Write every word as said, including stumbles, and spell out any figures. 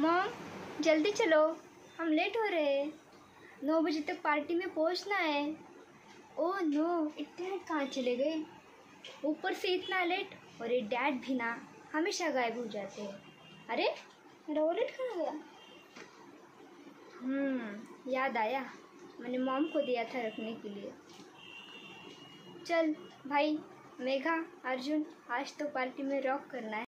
Mom जल्दी चलो, हम लेट हो रहे हैं। नौ बजे तक पार्टी में पहुंचना है। ओह नो, इतने लेट कहाँ चले गए? ऊपर से इतना लेट, और ये डैड भी ना हमेशा गायब हो जाते हैं। अरे मेरा वॉलेट कहाँ गया? हम्म याद आया, मैंने मॉम को दिया था रखने के लिए। चल भाई, मेघा, अर्जुन, आज तो पार्टी में रॉक करना है।